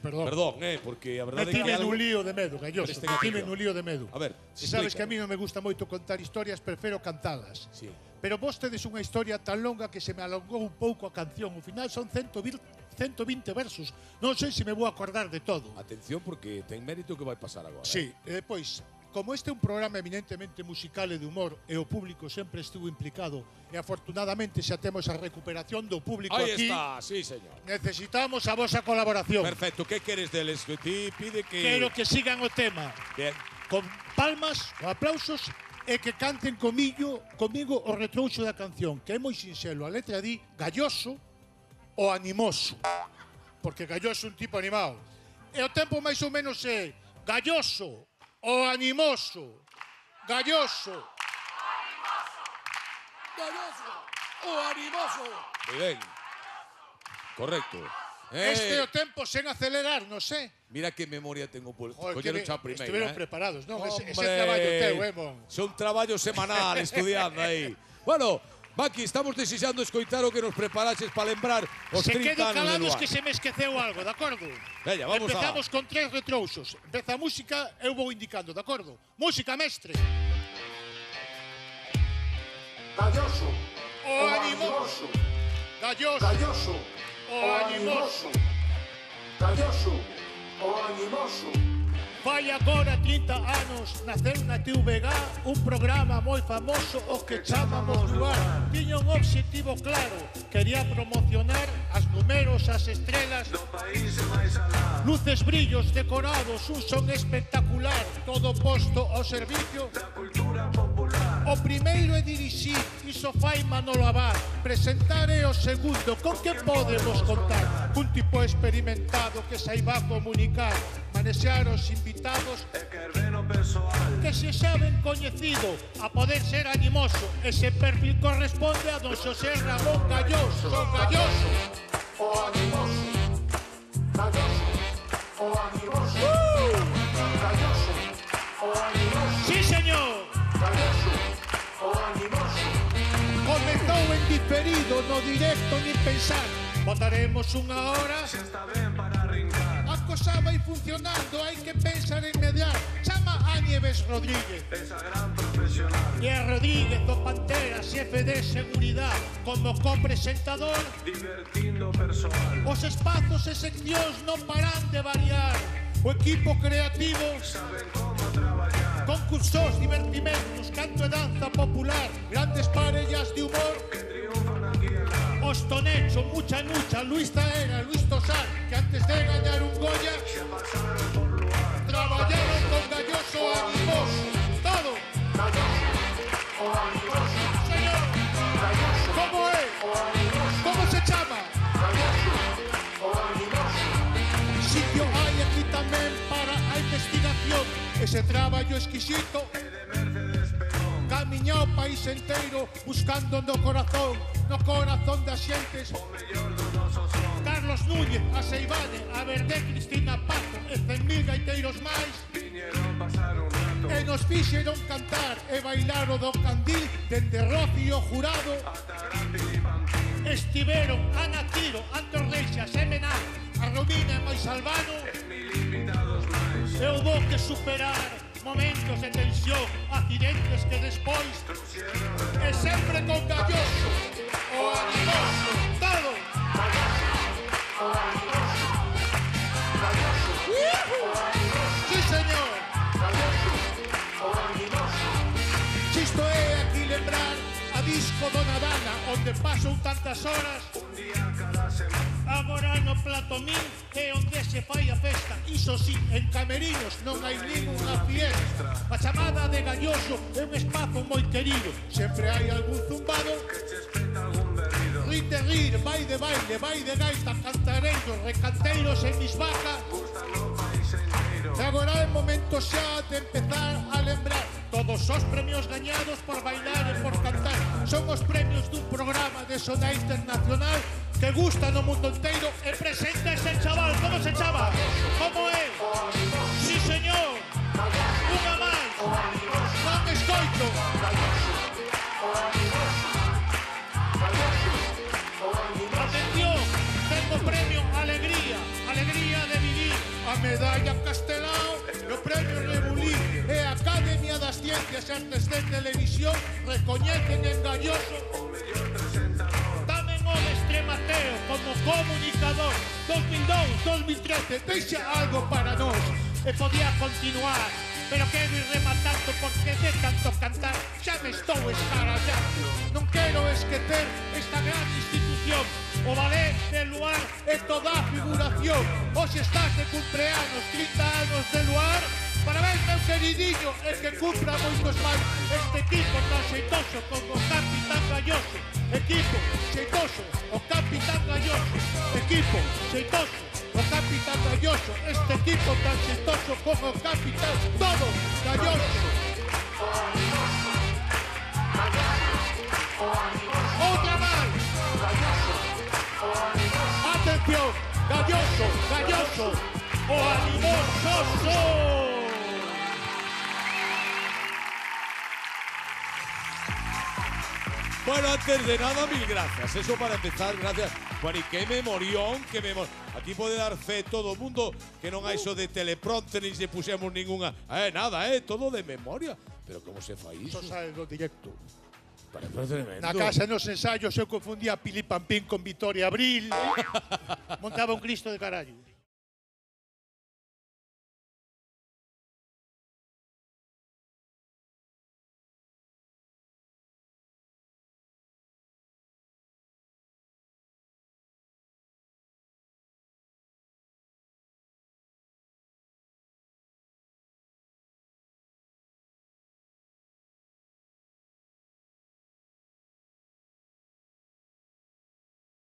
Perdón, porque a verdade é que Metime algo... nun lío de medo, Galloso. Metime nun lío de medo. A ver, Se sabes que a mí non me gusta moito contar historias, prefiro cantalas. Sí. Pero vos tedes unha historia tan longa que se me alongou un pouco a canción. Ao final son 120 versos. Non sei se me vou acordar de todo. Atención, porque ten mérito que vai pasar agora. Sí, e depois, como este é un programa eminentemente musical e de humor e o público sempre estivo implicado e afortunadamente xa temos a recuperación do público Aí aquí, está, sí, señor. necesitamos a vosa colaboración. Perfecto, que queres deles? Que ti pide que... Quero que sigan o tema Bien. con palmas ou aplausos e que canten comigo o retrouxo da canción, que é moi sinxelo. A letra di Galloso o animoso, porque Galloso é un tipo animado. E o tempo máis ou menos é Galloso o animoso, Galloso o animoso. Muy bien. Correcto. Este é o tempo sen acelerar, non sei. Mira que memoria tengo por Joder, coñeron xa primeira. estiveron preparados, non? Ese Hombre, traballo teu, mon. Son traballo semanal estudiando aí. Bueno, Maki, estamos desexando escoitar o que nos preparaches para lembrar os Se 30 quedo anos de calados Luar. que se me esqueceu algo, de acordo? Veña, vamos Empezamos con 3 retrouxos. Empeza a música, eu vou indicando, de acordo? Música, mestre. Galloso O animoso. Galloso. Galloso O animoso. Galloso o animoso. Vai agora 30 anos, naceu na TVG un programa moi famoso o que chamamos Luar. Tiña un obxectivo claro, quería promocionar as números, as estrelas Do país máis alá luces, brillos, decorados, un son espectacular, todo posto ao servicio da cultura popular. O primeiro é dirixir, iso fai Manolo Abad. Presentar é o segundo, con que podemos contar? Un tipo experimentado que saiba comunicar, manexar os invitados E que veno persoal. que se xa ben coñecido, a poder ser animoso. Ese perfil corresponde a don Xosé Ramón Galloso. Galloso. O animoso. Galloso o animoso. Galloso o animoso. Sí, señor. Galloso o animoso. Comezou en diferido, no directo nin pensar. Votaremos unha hora. Se está ben para rincar. A cosa vai funcionando, hai que pensar en mediar. Chama a Nieves Rodríguez. Esa gran profesional. E a Rodríguez do Pantera, xefe de seguridad, como copresentador. Divertindo persoal. Os espazos e seccións non paran de variar. O equipo creativo, Saben como traballar. concursos, divertimentos, canto e danza popular, grandes parellas de humor. Que triunfan aquí en la. Os Tonecho, Mucha Nucha, Luis Taera, Luis Tosar, que antes de gañar un Goya, Se pasaron por lugar. traballaron con Galloso animoso. Todo. Galloso o animoso. Señor, Galloso ¿cómo é? o animoso. ¿Cómo se chama? Galloso o animoso. Sitio hai aquí tamén para a investigación. Ese traballo exquisito E de Mercedes Peón. camiña o país enteiro buscando no corazón das xentes. O mellor do noso son. Carlos Núñez, a Seivane, a Verde, Cristina Pazo e 100.000 gaiteiros máis. Viñeron pasar un rato. E nos fixeron cantar e bailar o do Candil dende Rocío Jurado. Ata gran piripantín. Estiveron Ana Tiro, Anton Reixas e Mená, a Romina e Mais Albano. E 1000 invitados máis. E houbo que superar momentos de tensión, accidentes que despois Trouxeron e sempre con Galloso o animoso. Todo. o animoso. Galloso o animoso. Sí, señor. Galloso o animoso. Xisto é aquí lembrar a disco Dona Dana, onde pasou tantas horas. Un día cada semana. Agora no Plato Min é onde se fai a festa. Iso sí, en Camerinos non hai ninguna fiesta. A chamada de Galloso é un espazo moi querido. Sempre hai algún zumbado. Que che espeta algún berrido. Rir de rir, vai de baile, vai de gaita, cantareiros, recanteiros e misvaca. Gusta no país enteiro. E agora é momento xa de empezar a lembrar todos os premios gañados por bailar e por cantar. Son os premios dun programa de soda internacional que gusta no mundo inteiro e presenta ese chaval. Como se chama? Como é? Sí, señor. Unha máis. Non escoito. Atención, tengo premio Alegría, alegría de vivir. A medalla Castelao, o premio Rebulí e a Academia das Ciencias e Artes de Televisión recoñecen en Galloso tamén o de Extremateo como comunicador 2002-2013. Deixa algo para nós e podía continuar, pero quero ir rematando porque de tanto cantar xa me estou escarallando. Non quero esquecer esta gran institución, o Ballet de Luar e toda a figuración. Hoxe estás de cumpleanos, 30 anos de Luar. Parabéns, meu queridinho, e que cumpra moitos máis este equipo tan xeitoso como o Capitán Galloso. Equipo xeitoso, o Capitán Galloso. Equipo xeitoso, o Capitán Galloso. Este equipo tan xeitoso como o Capitán todo Galloso. Outra máis. Atención, Galloso, Galloso, o animoso. Bueno, antes de nada, mil gracias. Eso para empezar, gracias. Bueno, y qué memorión, qué memorión. Aquí pode dar fe todo o mundo que non hai iso de teleprompter, ni se puxemos ninguna. Nada, todo de memoria. Pero como se fai iso? Iso sae do directo. Parece tremendo. Na casa nos ensayos eu confundía Pili Pampín con Victoria Abril. Montaba un Cristo de carallo.